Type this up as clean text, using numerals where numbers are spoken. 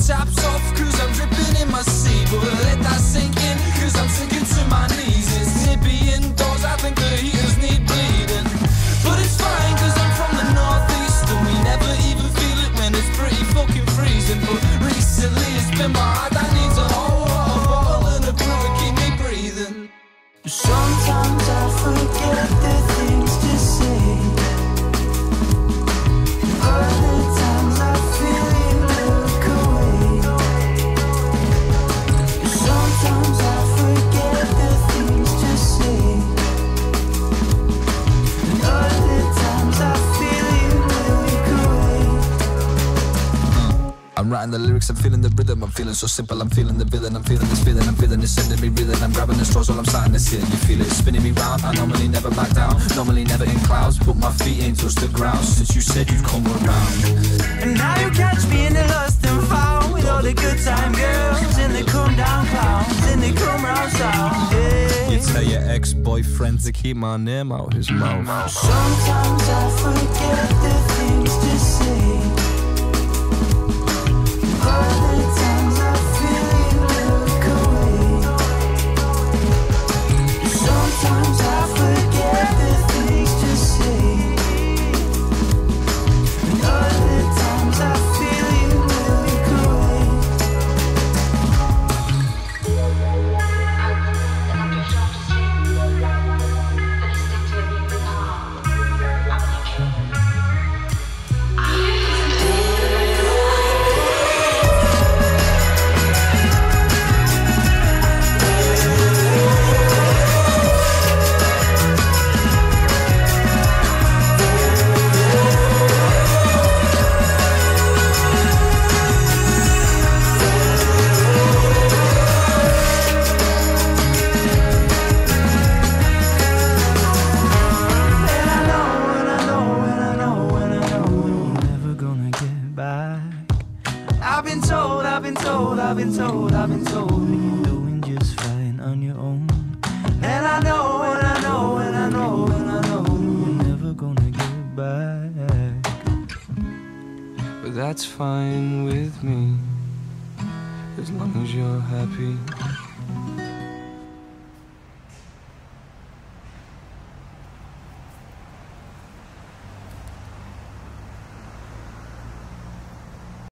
taps off, cause I'm dripping in my seat. But let that sink in, cause I'm sinking to my knees. It's nippy indoors, I think the heaters need bleeding. But it's fine, cause I'm from the northeast, and we never even feel it when it's pretty fucking freezing. But recently it's been my heart that needs a whole water bottle and a brew to keep me breathing. Sometimes I forget the things to say. Other times I feel you look away. Sometimes I forget the things to say. And other times I feel you look away. I'm writing the lyrics, I'm feeling the rhythm. I'm feeling so simple, I'm feeling the villain. I'm feeling this feeling, I'm feeling it sending me reeling. I'm grabbing the straws while I'm starting to sit. You feel it spinning me round. I normally never back down, normally never in clouds, but my feet ain't touched the ground since you said you'd come around. And now you catch me in the lost and found, with all the good time girls and the come down clowns and they come round sound. Yeah. You tell your ex-boyfriend to keep my name out his mouth. Sometimes I forget the things to say. Other times I feel you look away. Sometimes I forget the things to say. And other times I feel you look away. I've been told you're doing just fine on your own. And I know, and I know, and I know, and I know you're never gonna get back. But that's fine with me, as long as you're happy.